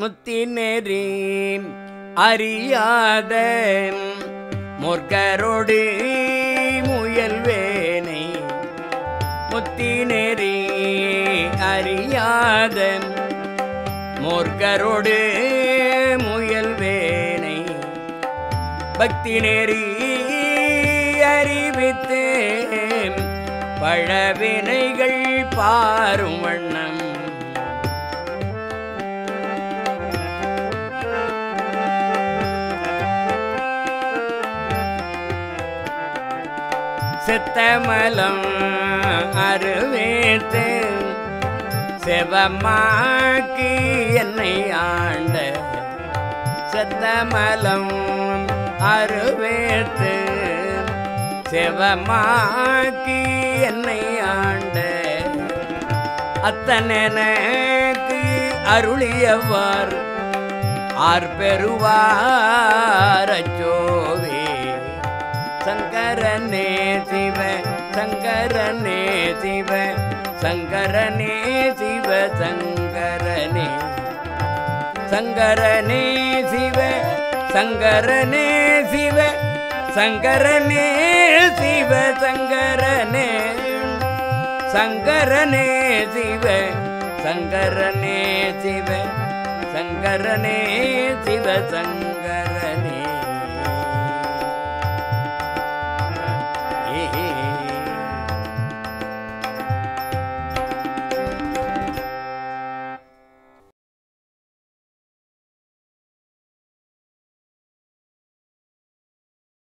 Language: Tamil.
முத்தி நெறி அறியாத மூர்க்கரோடு முயல்வேனை முத்தி நெறி அறியாத மூர்க்கரோடு முயல்வேனை பக்தி நெறி அறிவித்து பழவினைகள் பாரும் வண்ணம் சித்தமலம் அருவேத்து செவமாக்கி என்னை ஆண்ட சித்தமலம் அருவேத்து செவமாக்கி என்னை ஆண்ட அத்தனக்கு அருளியவார் ஆர்பெருவாரச்சோவே சங்கரனே சிவ சங்கரனே சிவ சங்கரனே சிவ சங்கரனே சங்கரனே சிவ சங்கரனே சிவ சங்கரனே சிவ சங்கரனே சங்கரனே சிவ சங்கரனே சிவ சங்கரனே சிவ சங்கரனே